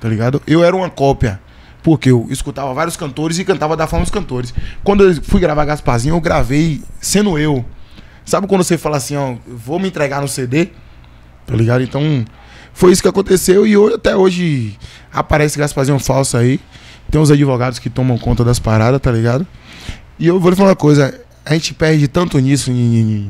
tá ligado? Eu era uma cópia, porque eu escutava vários cantores e cantava da forma dos cantores. Quando eu fui gravar Gasparzinho, eu gravei sendo eu. Sabe quando você fala assim, ó, vou me entregar no CD? Tá ligado? Então, foi isso que aconteceu e até hoje aparece Gasparzinho falso aí. Tem uns advogados que tomam conta das paradas, tá ligado? E eu vou lhe falar uma coisa, a gente perde tanto nisso em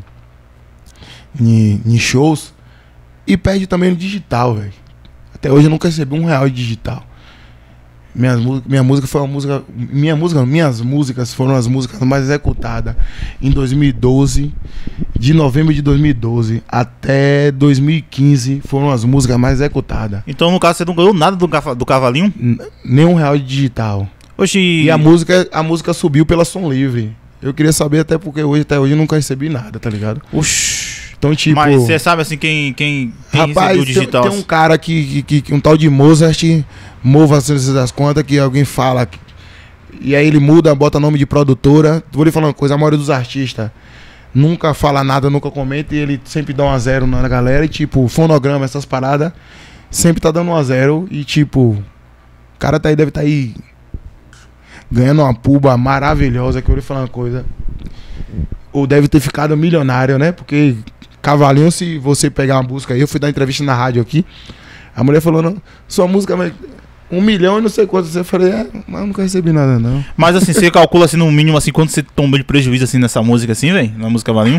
shows e perde também no digital, velho. Até hoje eu nunca recebi R$1 de digital. Minha música foi uma música. Minhas músicas foram as músicas mais executadas em 2012. De novembro de 2012 até 2015 foram as músicas mais executadas. Então, no caso, você não ganhou nada do Cavalinho? Nem R$1 de digital. Oxi. E a música subiu pela Som Livre. Eu queria saber até porque até hoje eu nunca recebi nada, tá ligado? Oxi. Então, tipo... Mas você sabe assim quem rapaz, recebeu o digital? Tem um cara que um tal de Mozart, mova as contas, que alguém fala. E aí ele muda, bota nome de produtora. Vou lhe falar uma coisa, a maioria dos artistas nunca fala nada, nunca comenta, e ele sempre dá 1 a 0 na galera. E tipo, fonograma, essas paradas, sempre tá dando 1 a 0. E tipo, o cara deve estar aí ganhando uma puba maravilhosa, que eu vou lhe falar uma coisa. Ou deve ter ficado milionário, né? Porque Cavalinho, se você pegar uma música aí, eu fui dar entrevista na rádio aqui, a mulher falou, não, sua música vai 1 milhão e não sei quanto. Eu falei, mas eu nunca recebi nada, não. Mas assim, você calcula assim no mínimo assim, quanto você tomou de prejuízo assim nessa música assim, velho? Na música Cavalinho?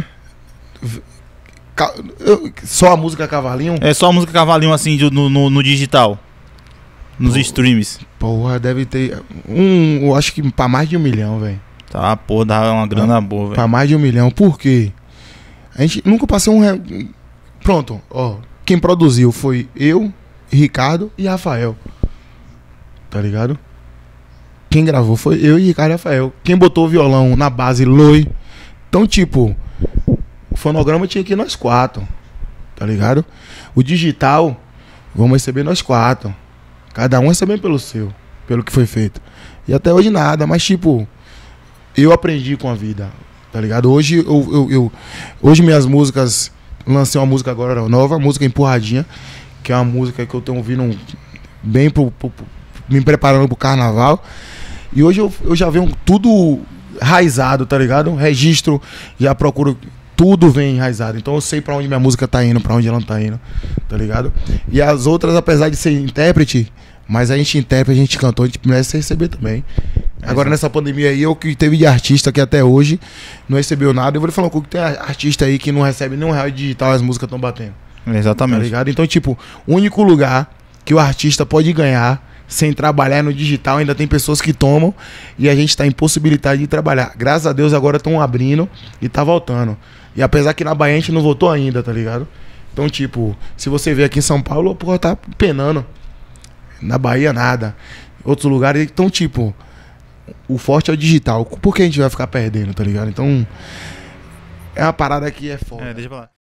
Só a música Cavalinho? É só a música Cavalinho assim no digital. Nos streams. Porra, deve ter eu acho que pra mais de 1 milhão, velho. Tá, pô, dá uma grana boa, velho. Pra mais de 1 milhão. Por quê? A gente nunca passou Pronto, ó. Quem produziu foi eu, Ricardo e Rafael. Tá ligado? Quem gravou foi eu e Ricardo e Rafael. Quem botou o violão na base, Loi. Então, tipo, o fonograma tinha que ir nós 4. Tá ligado? O digital, vamos receber nós 4. Cada um recebendo pelo seu, pelo que foi feito. E até hoje nada, mas tipo, eu aprendi com a vida. Tá ligado? Hoje hoje minhas músicas, lancei uma música agora nova, música Empurradinha, que é uma música que eu tenho ouvindo bem me preparando pro carnaval. E hoje eu já venho tudo raizado, tá ligado? Registro, já procuro, tudo vem enraizado. Então eu sei pra onde minha música tá indo, pra onde ela não tá indo, tá ligado? E as outras, apesar de ser intérprete, mas a gente intérprete, a gente cantou, a gente merece receber também. Agora nessa pandemia aí, o que teve de artista que até hoje não recebeu nada. Eu vou lhe falar um pouco, tem artista aí que não recebe nem R$1 de digital, as músicas estão batendo. Exatamente. Tá ligado? Então, tipo, o único lugar que o artista pode ganhar sem trabalhar no digital, ainda tem pessoas que tomam e a gente tá impossibilitado de trabalhar. Graças a Deus agora estão abrindo e tá voltando. E apesar que na Bahia a gente não voltou ainda, tá ligado? Então, tipo, se você vê aqui em São Paulo, porra, tá penando. Na Bahia, nada. Outros lugares, então, tipo, o forte é o digital. Por que a gente vai ficar perdendo, tá ligado? Então, é uma parada que é foda. Deixa eu falar.